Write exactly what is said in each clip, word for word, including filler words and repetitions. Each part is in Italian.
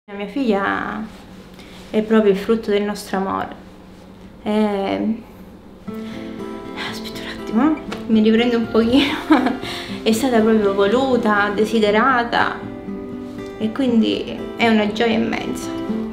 La mia figlia è proprio il frutto del nostro amore. E... Aspetta un attimo, mi riprendo un pochino. È stata proprio voluta, desiderata e quindi è una gioia immensa.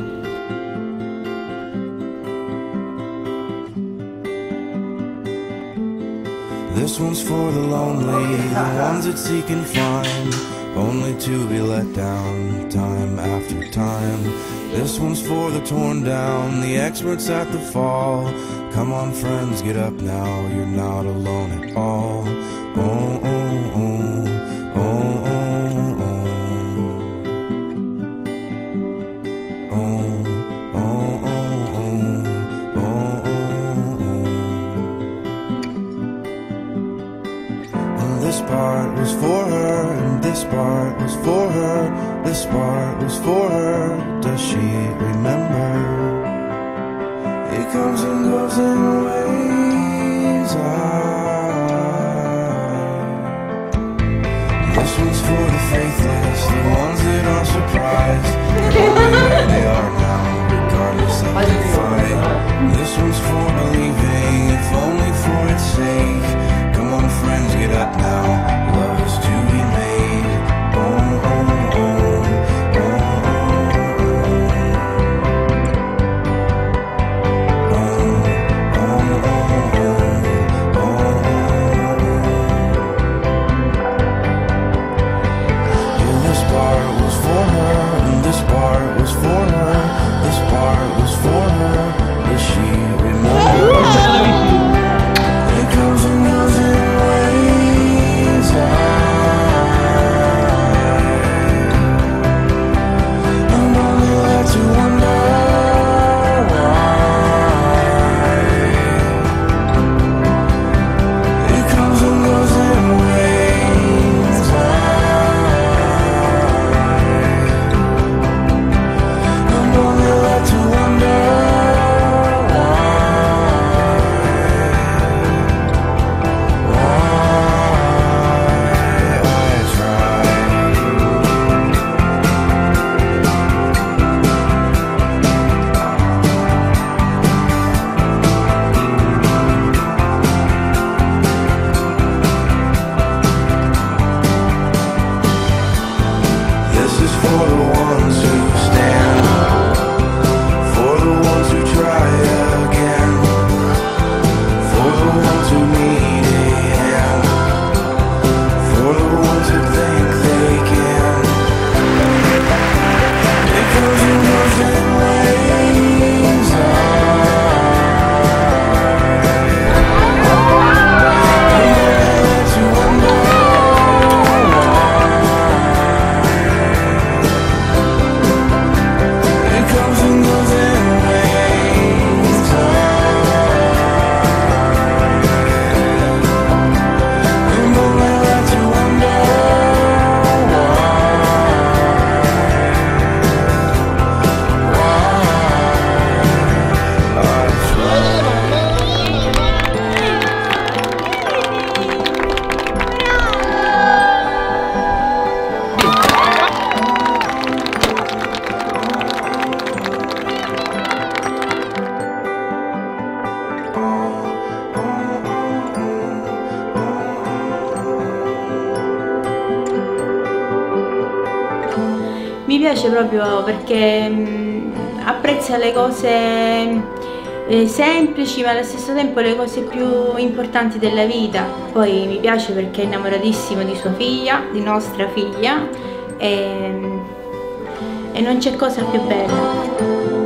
This one's for the lonely, the ones that seek and find, only to be let down time after time. This one's for the torn down, the experts at the fall. Come on friends, get up now, you're not alone at all. Oh, oh, oh, oh, oh, oh. Oh, oh, oh, oh, oh, oh. And this part was for her, and this part was for her, this part was for her. Does she remember? It comes and goes in waves. Ah. This one's for the faithless, the ones that are surprised. They're where they are now, regardless of the fight. This one's for believing, if only for its sake. Come on friends, get up now, love is to be made. Oh, oh, oh, oh, oh, oh, oh, oh, yeah, this part was for her, and this part was for her, this part was for her. Does she remember? It comes and goes in waves. I'm only left to wonder why. It comes and goes in waves. I'm only left to wonder Mi piace proprio perché mh, apprezza le cose eh, semplici ma allo stesso tempo le cose più importanti della vita. Poi mi piace perché è innamoratissimo di sua figlia, di nostra figlia, e, e non c'è cosa più bella.